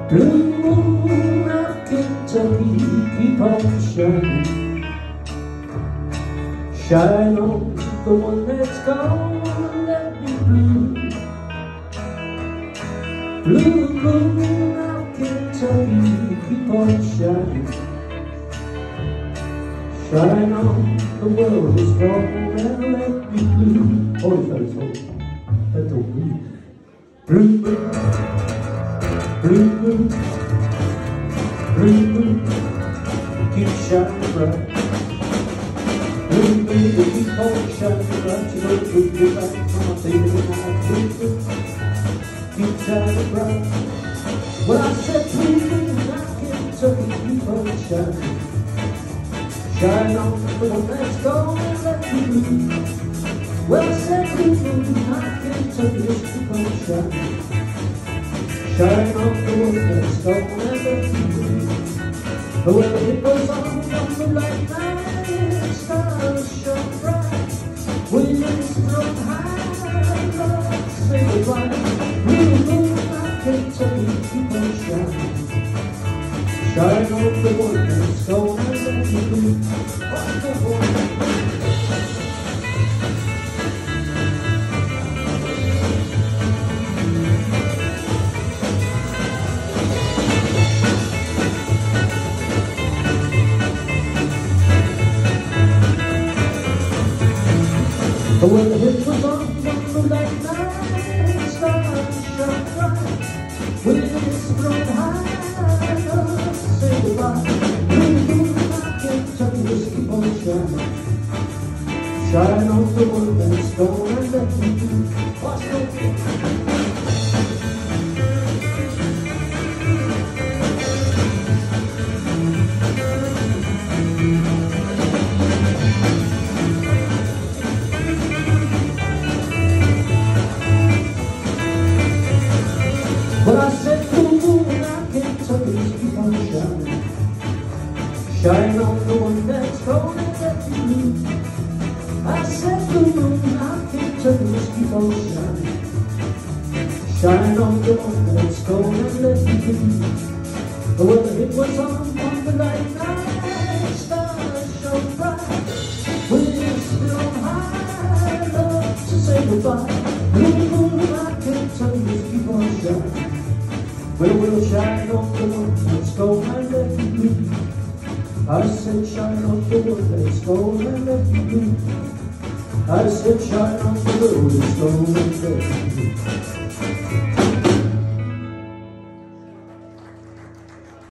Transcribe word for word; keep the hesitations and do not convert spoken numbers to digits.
Blue moon of Kentucky, keep on shining. Shine on the one that's gone and let me blue. Blue moon of Kentucky, keep on shining. Shine on the world is gone and let me blue. Oh, it's very slow. That's all blue. Blue moon, blue moon, blue moon, keep shining bright. Blue moon, keep on shining bright. You know, blue moon, right from my baby tonight. Blue moon, keep shining bright. Well, I said blue moon, I can't tell you, keep on shining. Shine on the one that's gone and let me blue. Well, I said blue moon, I can't tell you, keep on shining. Shine on the one that's gone and let me blue. Well, it goes on on the light night, stars shine bright. Winds blow high, love say goodbye. Blue moon, I can't tell you, keep on shining. Shine on the one that's gone and let me blue. On the one. When the hit was on, on the light night, stars shine bright. Winds blow high, love say goodbye. Blue moon, I can't tell you, just keep on shining. Shine on the one that's gone and let me blue. Watch the Well, I said blue moon, I can't tell you, just keep on shining. Shine on the one that's gone and let me blue. I said blue moon, I can't tell you, just keep on shining. Shine on the one that's gone and let me blue. Well, it was on on the light night, stars shone bright. Winds blow high, love to say goodbye. Blue moon, I can't tell you, just keep on shining. Well, we'll shine on the one that's gone and let me blue. I said shine on the one that's gone and let me blue. I said shine on the road that's gone and let me blue.